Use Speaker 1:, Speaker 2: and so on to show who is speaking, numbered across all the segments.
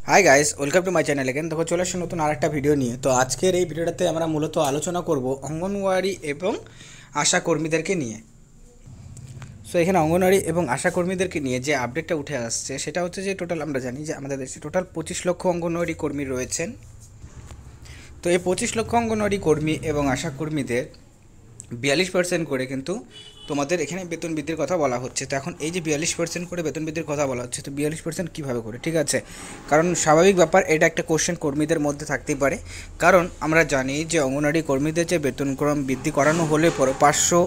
Speaker 1: High guys, welcome to my channel again. দেখো চলে আসছে নতুন আরেকটা ভিডিও নিয়ে। তো আজকের এই ভিডিওটাতে আমরা মূলত আলোচনা করব অঙ্গনওয়াড়ি এবং আশা কর্মীদেরকে নিয়ে। সো এখানে অঙ্গনওয়াড়ি এবং আশা কর্মীদেরকে নিয়ে যে আপডেটটা উঠে আসছে সেটা হচ্ছে যে টোটাল আমরা জানি যে আমাদের দেশে টোটাল 25 লক্ষ অঙ্গনওয়াড়ি কর্মী রয়েছেন। তো এই 25 লক্ষ অঙ্গনওয়াড়ি কর্মী এবং আশা কর্মীদের 42% করে কিন্তু তোমাদের এখানে বেতন বৃদ্ধির কথা বলা হচ্ছে। তো এখন এই যে 42% করে বেতন বৃদ্ধির কথা বলা হচ্ছে, তো 42% কীভাবে করে? ঠিক আছে, কারণ স্বাভাবিক ব্যাপার, এটা একটা কোশ্চেন কর্মীদের মধ্যে থাকতেই পারে। কারণ আমরা জানি যে অঙ্গনওয়াড়ি কর্মীদের যে বেতনক্রম বৃদ্ধি করানো হলে পরে 500,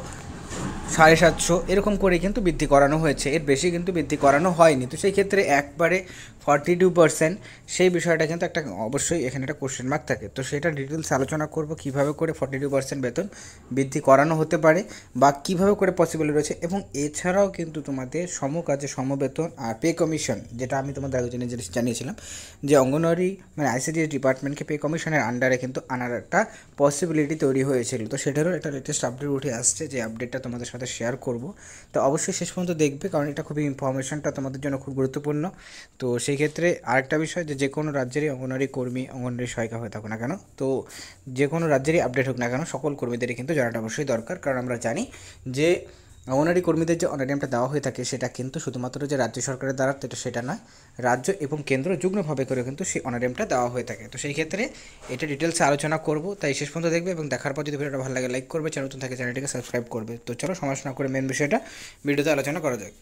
Speaker 1: 750 এরকম করে কিন্তু বৃদ্ধি করানো হয়েছে, এর বেশি কিন্তু বৃদ্ধি করানো হয়নি। তো সেই ক্ষেত্রে একবারে 42%, সেই বিষয়টা কিন্তু একটা অবশ্যই এখানে একটা কোশ্চেন মার্ক থাকে। তো সেটা ডিটেলস আলোচনা করব কীভাবে করে 42% বেতন বৃদ্ধি করানো হতে পারে বা কীভাবে করে পসিবল রয়েছে। এবং এছাড়াও কিন্তু তোমাদের সমকাজে সমবেতন আর পে কমিশন, যেটা আমি তোমাদের আগে জানিয়েছিলাম যে অঙ্গনওয়াড়ি মানে আইসিডিএস ডিপার্টমেন্টকে পে কমিশনের আন্ডারে কিন্তু আনার একটা পসিবিলিটি তৈরি হয়েছিল। তো সেটারও একটা লেটেস্ট আপডেট উঠে আসছে, যে আপডেটটা তোমাদের সাথে শেয়ার করব। তো অবশ্যই শেষ পর্যন্ত দেখবে, কারণ এটা খুবই ইনফরমেশনটা তোমাদের জন্য খুব গুরুত্বপূর্ণ। তো সেই ক্ষেত্রে আরেকটা বিষয়, যে কোনো রাজ্যেরই অঙ্গনওয়াড়ি কর্মী, অঙ্গনওয়াড়ি সহায়িকা হয়ে থাকুক না কেন, তো যে কোনো রাজ্যেরই আপডেট হোক না কেন, সকল কর্মীদেরই কিন্তু জানাটা অবশ্যই দরকার। কারণ আমরা জানি যে অঙ্গনওয়াড়ি কর্মীদের যে অনারিয়ামটা দেওয়া হয়ে থাকে সেটা কিন্তু শুধুমাত্র যে রাজ্য সরকারের দ্বারা সেটা নয়, রাজ্য এবং কেন্দ্র যুগ্মভাবে করে কিন্তু সেই অনারিয়ামটা দেওয়া হয়ে থাকে। তো সেই ক্ষেত্রে এটা ডিটেলসে আলোচনা করব, তাই শেষ পর্যন্ত দেখবে এবং দেখার পর যদি ভিডিওটা ভালো লাগে লাইক করবে, চ্যানেল নতুন থাকে চ্যানেলটিকে সাবস্ক্রাইব করবে। তো চলো সময় না করে মেন বিষয়টা ভিডিওতে আলোচনা করা যাক।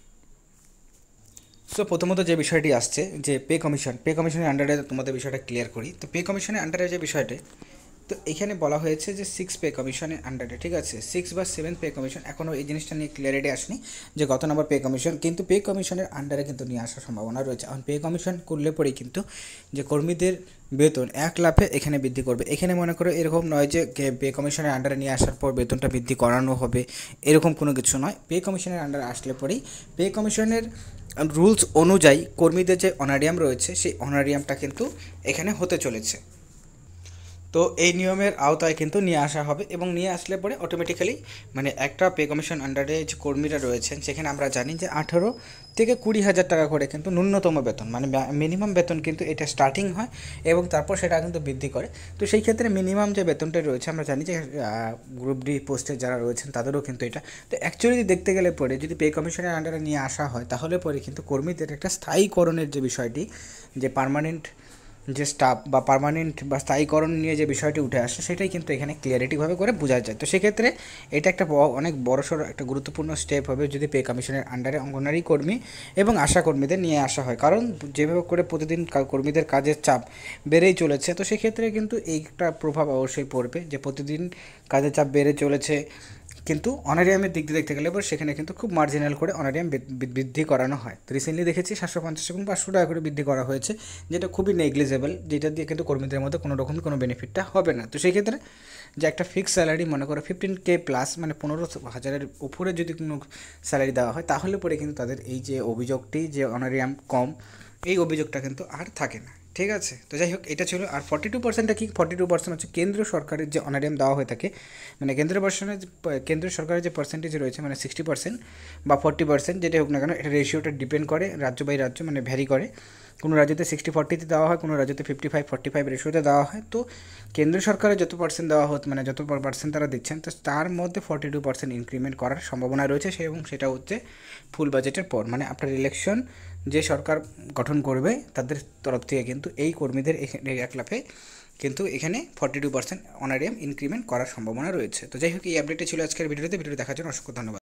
Speaker 1: সো প্রথমত যে বিষয়টি আসছে যে পে কমিশনের আন্ডারে তোমাদের বিষয়টা ক্লিয়ার করি। তো পে কমিশনের আন্ডারে যে বিষয়টা, তো এখানে বলা হয়েছে যে 6 পে কমিশনের আন্ডারে, ঠিক আছে, 6 বা 7 পে কমিশন, এখনও এই জিনিসটা নিয়ে ক্লিয়ারিটি আসেনি যে কত নম্বর পে কমিশন, কিন্তু পে কমিশনের আন্ডারে কিন্তু নিয়ে আসার সম্ভাবনা রয়েছে। এখন পে কমিশন করলে পরেই কিন্তু যে কর্মীদের বেতন 1 লাফে এখানে বৃদ্ধি করবে। এখানে মনে করো এরকম নয় যে পে কমিশনের আন্ডারে নিয়ে আসার পর বেতনটা বৃদ্ধি করানো হবে, এরকম কোনো কিছু নয়। পে কমিশনের আন্ডারে আসলে পরেই পে কমিশনের রুলস অনুযায়ী কর্মীদের যে অনারিয়াম রয়েছে সেই অনারিয়ামটা কিন্তু এখানে হতে চলেছে। তো এই নিয়মের আওতায় কিন্তু নিয়ে আসা হবে, এবং নিয়ে আসলে পরে অটোমেটিক্যালি মানে একটা পে কমিশন আন্ডারে যে কর্মীরা রয়েছেন সেখানে আমরা জানি যে 18 থেকে 20,000 টাকা করে কিন্তু ন্যূনতম বেতন, মানে মিনিমাম বেতন কিন্তু এটা স্টার্টিং হয় এবং তারপর সেটা কিন্তু বৃদ্ধি করে। তো সেই ক্ষেত্রে মিনিমাম যে বেতনটা রয়েছে আমরা জানি যে গ্রুপ ডি পোস্টে যারা রয়েছেন তাদেরও কিন্তু এটা। তো অ্যাকচুয়ালি দেখতে গেলে পরে যদি পে কমিশনের আন্ডারে নিয়ে আসা হয় তাহলে পরে কিন্তু কর্মীদের একটা স্থায়ীকরণের যে বিষয়টি, যে পার্মানেন্ট যে স্টাফ বা পার্মানেন্ট বা স্থায়ীকরণ নিয়ে যে বিষয়টি উঠে আসে সেটাই কিন্তু এখানে ক্লিয়ারিটিভাবে করে বোঝা যায়। তো সেক্ষেত্রে এটা একটা অনেক বড়সড় একটা গুরুত্বপূর্ণ স্টেপ হবে যদি পে কমিশনের আন্ডারে অঙ্গনওয়াড়ি কর্মী এবং আশা কর্মীদের নিয়ে আসা হয়। কারণ যেভাবে করে প্রতিদিন কর্মীদের কাজের চাপ বেড়েই চলেছে, তো সেক্ষেত্রে কিন্তু এইটা প্রভাব অবশ্যই পড়বে যে প্রতিদিন কাজের চাপ বেড়ে চলেছে, কিন্তু অনারিয়ামের দিক দিয়ে দেখতে গেলে এবার সেখানে কিন্তু খুব মার্জিনাল করে অনারিয়াম বৃদ্ধি করানো হয়। তো রিসেন্টলি দেখেছি 750 এবং 500 টাকা করে বৃদ্ধি করা হয়েছে, যেটা খুবই নেগলিজেবল, যেটা দিয়ে কিন্তু কর্মীদের মধ্যে কোনো রকমই কোনো বেনিফিটটা হবে না। তো সেই ক্ষেত্রে যে একটা ফিক্সড স্যালারি মনে করো 15K প্লাস, মানে 15,000-এর উপরে যদি কোনো স্যালারি দেওয়া হয় তাহলে পরে কিন্তু তাদের এই যে অভিযোগটি যে অনারিয়াম কম, এই অভিযোগটা কিন্তু আর থাকে না। ঠিক আছে, তো যাই হোক এটা ছিল। আর 42%টা কি? 42% হচ্ছে কেন্দ্রীয় সরকারের যে অনারিয়াম দেওয়া হয়ে থাকে, মানে কেন্দ্রীয় সরকারের যে পার্সেন্টেজ রয়েছে, মানে 60% বা 40% যেটা হোক না কেন, এটা রেশিওটা ডিপেন্ড করে রাজ্য বাই রাজ্য, মানে ভ্যারি করে। কোনো রাজ্যতে 60-40তে দেওয়া হয়, কোনো রাজ্যতে 55-45 রেশিওতে দেওয়া হয়। তো কেন্দ্র সরকারের যত পার্সেন্ট দেওয়া হতো, মানে যত পার্সেন্ট তারা দিচ্ছেন, তো তার মধ্যে 42% ইনক্রিমেন্ট করার সম্ভাবনা রয়েছে, এবং সেটা হচ্ছে ফুল বাজেটের পর, মানে আফটার ইলেকশন যে সরকার গঠন করবে তাদের তরফ থেকে কিন্তু এই কর্মীদের এখানে 1 লাফে কিন্তু এখানে 42% অনারিয়াম ইনক্রিমেন্ট করার সম্ভাবনা রয়েছে। তো যাই হোক এই আপডেটটি ছিল আজকের ভিডিওতে দেখার জন্য অসংখ্য ধন্যবাদ।